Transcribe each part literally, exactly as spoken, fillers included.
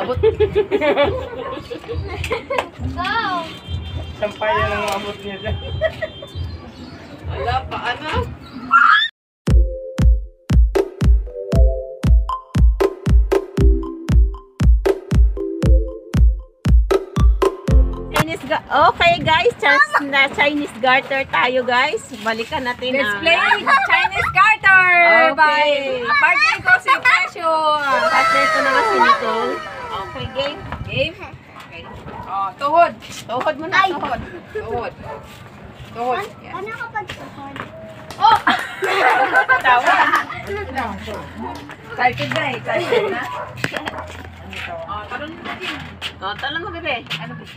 Abot. Go! Sampayan ang abot niya dyan. Wala pa, ano? Chinese ga okay guys, chance na Chinese garter tayo guys. Balikan natin Let's ang- play Chinese Garter Okay. by partner ko si Precious. Partner ko naman si Nicole. Okay, game. Game? Okay. Oh, tuhod. Tuhod mo na, tuhod. Tuhod. Tuhod. An Yan. ano kapag tuhod? Oh! Tawa. Excited na eh. Excited na. Oh, talon mo din. Oh, talon mo, bebe. Ano ba?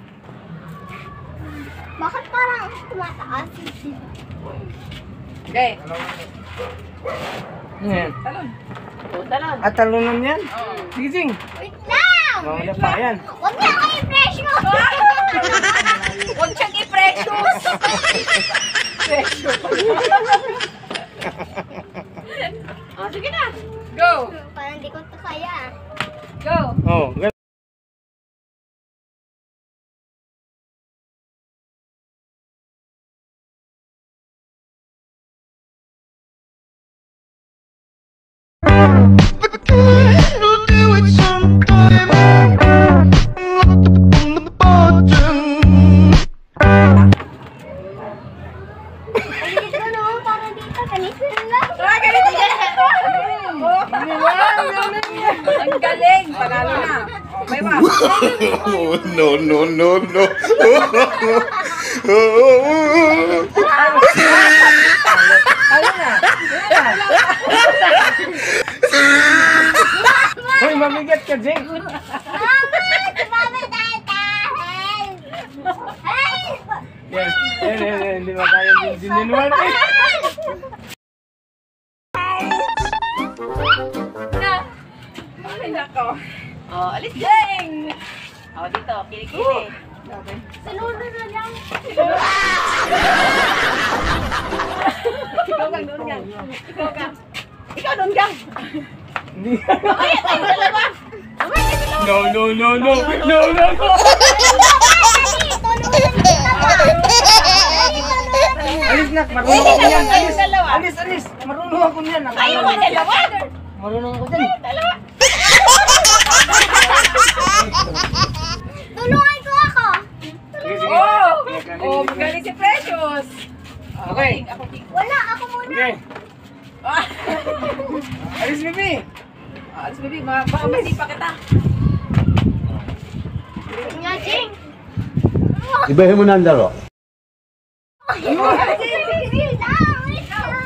Bakit parang tumataas? Okay. Yan. Talon. Oh, talon. At talunan yan. Oh. Gising. Wait lang! Mamaya pa yan. Huwag niya kayo pressure! Huwag siyang i-precious. Precious. Oh, sige na. Go. Parang di ko ito kaya. Go. Oh, ganun. Ay, dito no, parang dito. Ganito lang. Ah, ganito yan. Ang galing. Panalo na. Okay ba? Oh, no, no, no, no. Talo na. Hoy, mabigat ka, Jing. Mama! Mama, tatahan! Help! Yan, yan, yan, yan. Hindi makaya din dininuan eh. Na. Ay, nako. Oh, alis dyan. Dang! Oh, dito. Kili-kili. Saludo na lang. Ikaw kang doon gang. Ikaw kang. Ikaw doon gang. Hindi. Mamaya tayo dalawa. Mamaya tayo dalawa. No, no, no, no. No, no, no. Alis na, marunong ako yan. Alis, alis, alis. Marunong ako yan. Ayaw mo dalawa. Marunong ako dyan. Dalawa. Tulungan ko ako. Sige, sige. Oh! Sige, Oh, sige. magaling si Precious. Okay. Ako king. Wala, ako muna. Okay. Ah! Alis, baby. Ah, baby, ma- baka masipa kita. Nga, Jing. Ibahin mo na ang laro. Wait lang, wait lang.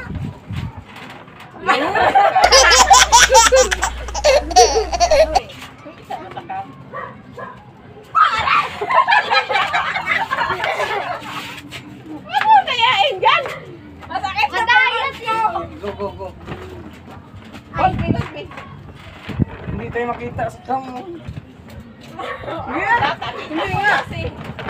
Ano kayain dyan? Masakit sa Madayot yan. Go, go, go. Hold me, hold me. Hindi tayo makita sa cam. Hindi nga. Kasi.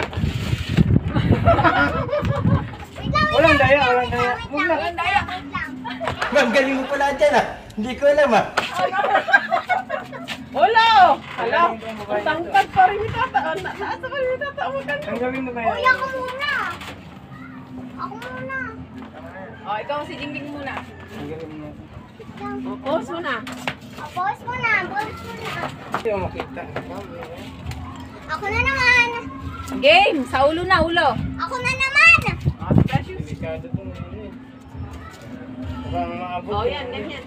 Wait lang, wait Walang lang, daya, wait walang lang, daya. wait Huwag lang, na. wait lang, wait lang. Ma'am, galing mo pala dyan ah. Hindi ko alam ah. Wala. Hala. Ang galing ng babae Ang nito. tangkad pa rin ni tata. Ang taas pa rin ni tata. Ang maganda. Tanggawin mo kaya. Uy, ako muna. Ako muna. Oh, ikaw si Jingjing muna. Tanggawin mo. Oh, pause mo na. Oh, pause muna, pause muna. Hindi mo makita. Ako na naman. Game! Sa ulo na, ulo. Ako na naman. Oh, si Precious. Delikado to ngayon eh. Baka maabot. Oh, eh. yan. Ganyan.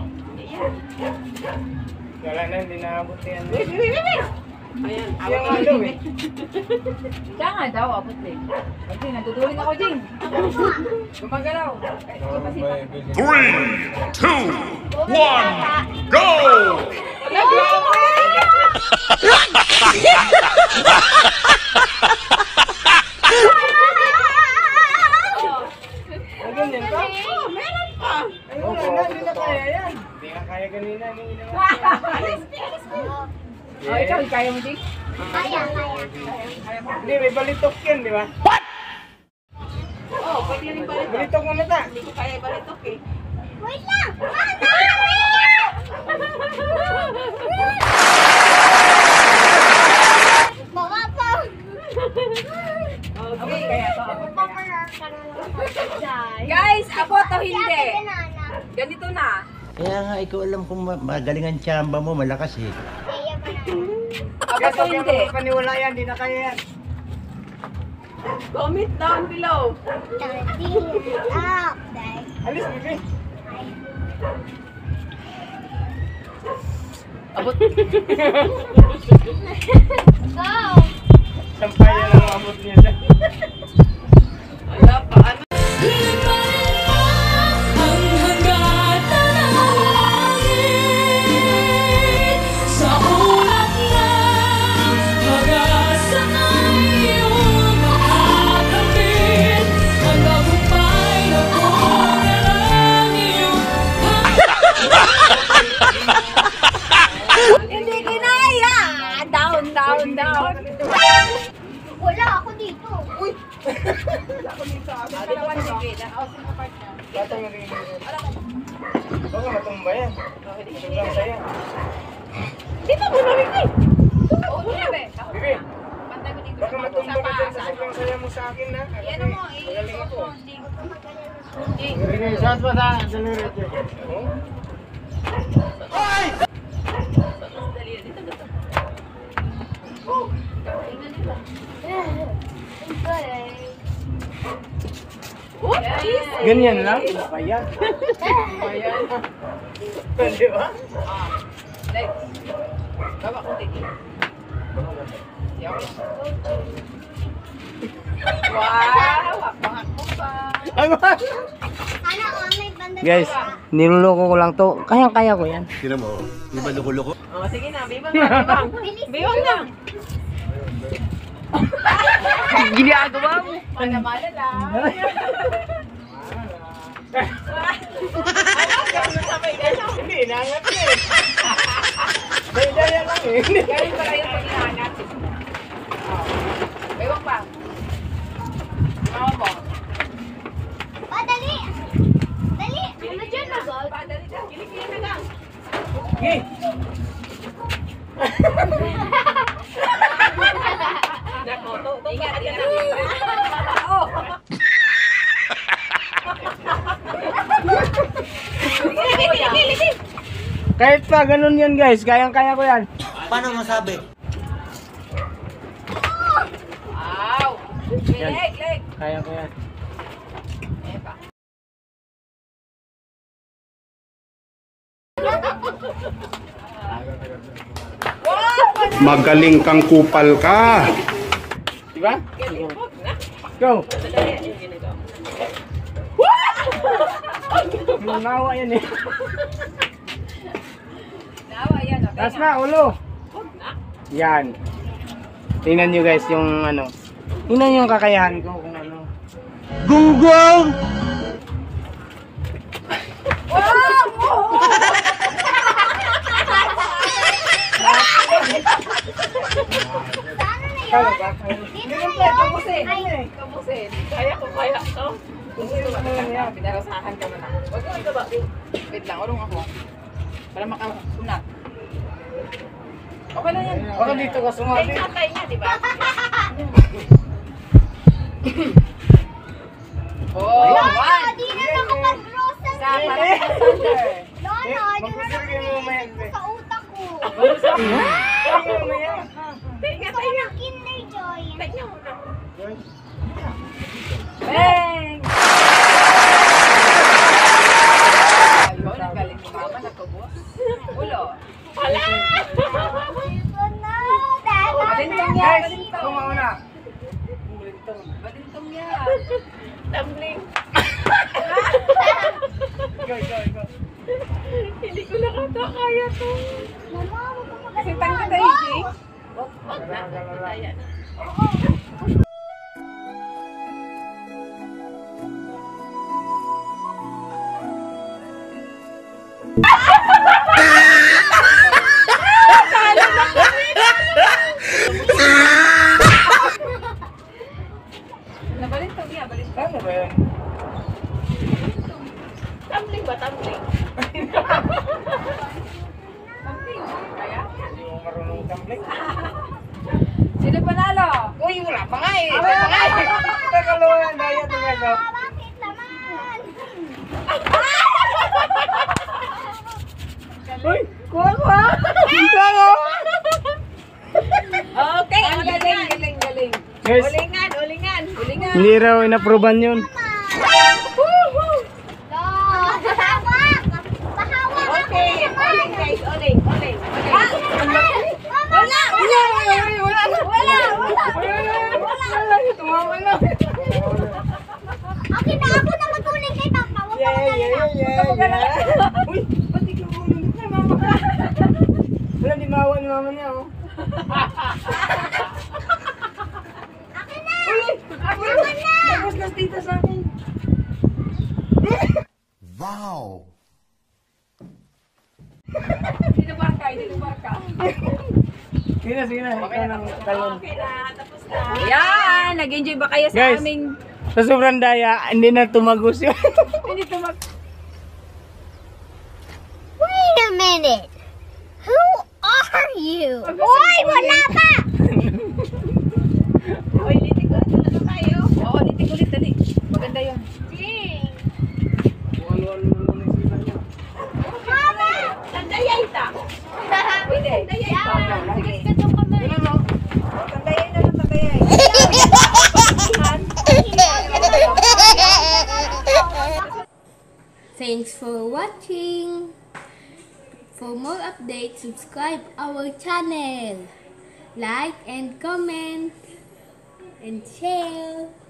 Wala na, hindi naabot yan. Wait, wait, wait, wait. Ayan. Siya nga daw eh. Siya nga daw, abot din. Kasi natutuling ako, Jing. Gumagalaw. Ay, ikaw pa si Three, two, one, go! Ah, ganyan pa? Oh, meron pa. Ayun na, hindi na kaya yan. Hindi na kaya kanina. Hindi na Alis, alis. Oh, ikaw, kaya mo, Jing? Kaya, kaya. Hindi, may balitok yan, di ba? Oh, pwede rin balitok. Balitok mo na ta. Hindi ko kaya balitok eh. Wait lang. Ano? Wait lang. nga, ikaw alam kung ma- magaling ang tsamba mo, malakas eh. Kaya pa na. Guys, Ako huwag hindi. yung paniwala yan, di na kaya yan. Comment down below. Thirteen up, guys. Alis, bibi. Abot. Go! Sampayan lang ang abot niya siya. Wala pa. Ano? Hindi kinaya. Down, down, down. Wala ako dito. Uy! Ano naman sige. Nakausap mo part niya. Bata nga rin yun. Baka matumba yan. Sobrang saya. Dito mo na rin eh. Oo, sabi. Bibi, Pantay mo dito. baka matumba ka dyan sa sobrang saya mo sa akin na. Yan mo, Magaling i-suot ako. mo. Jing. Jing. Saan pa sa delivery? Oh? Dali, dito, dito. Oh, jeez. Ganyan lang? Kaya. Ayan. Pwede ba? Ah. Legs. Baba ko tingin. Yaw. Wow! Baka mo pa. Ano ba? Sana ko may bandang Guys, niloloko ko lang to. Kayang-kaya ko yan. Sino mo? Di ba loko-loko? Oh, sige na, bibang na, bibang. Bibang na. Ginagawa mo. Mana-mana lang. Hindi, nangat ka eh. Daya-daya lang eh. Galing pala yung pag-ihangat. Oh. Baywang pa. Mama mo. Pa, dali! Dali! Ano dyan na, God? Pa, dali ka. Kilikili na lang. Okay. Nako, to, to, Ingat, ingat. ingat. Oh. Kahit pa ganun yan guys, kayang-kaya ko yan. Paano masabi? Wow. Yan. Leg, leg. Kaya ko yan. Eh pa. Magaling kang kupal ka. Diba? Go! Nawa yan eh. Nawa yan. Okay Taas na, ulo. Yan. Tingnan nyo guys yung ano. Tingnan yung kakayahan ko kung ano. Gunggong! Sana na yun? Kala ba? Dito na yun? Kamusin. Ay, Kamusin. Kaya ko, kaya to. Gusto mo ba? Pinarasahan ka mo na. Huwag mo ito ba? Wait lang, urong ako. Para makasunat. Okay lang yan. Baka dito ka Kaya sumabi. tatay niya, di ba? Oh, Lola, one. di na nakapag-rosa Sa na. para sa thunder. Lola, Eh, yun na magpapalagay mo mamaya, naman sa utak ko. Kaya mo yan. Tingnan, Gusto ko tingnan. ng Kinder Joy. Tingnan mo na. Bang! Ayaw, nagaling ni mama, nagkabos. Ulo. Wala! Ito na, dahil Balintong na. yan, Guys, balintong. kumauna. Balintong yan. Tumbling. Go, go, go. Hindi ko na kata kaya to. Mama, huwag mo Kasi magagawa. tangka tayo, Jay. Wag, wag na. Kaya na. Nabalintong yan, balintong. Ano ba yan? Tumbling ba? Tumbling. Something. Kaya? Hindi mo marunong tumbling. Sino panalo? Uy, wala pa nga eh. Wala pa nga eh. Nakaluhan, daya to guys. oh. Bakit naman? Uy, kuha ko ha! Gago! Okay, Ang galing, ulingan. galing, galing. Guys, Ulingan, ulingan. Hulingan. hindi raw inaproban yun. Bahawak! Bahawak! Okay, uling guys, uling, uling. uling. Wala! Wala, wala, wala, wala, wala. Wala, tumawa na. Okay na ako na matuling kay Papa. Huwag ka yeah. Uy, ba't ikaw mo nung kay mama ka? Wala, di mawa ni mama niya, oh. Akin na! Ako na. Tapos nas dito sa akin. Wow! Dito barka, dito barka. Sige na, sige na. Ikaw nang talon. Okay na, tapos na. Yan, nag-enjoy ba kayo sa Guys. aming... Sa sobrang daya, hindi na tumagos yun. Hindi tumak... Wait a minute! Who are you? Oy! Wala pa! Uy, litik-ulit na lang tayo. Oo, litik-ulit, dali. Maganda yun. Mama! Tandayay ta. Pwede. Tandayay ta. Sige. Ganun, no? Tandayay na lang, tandayay. Thanks for watching. For more updates, subscribe our channel. Like and comment and share.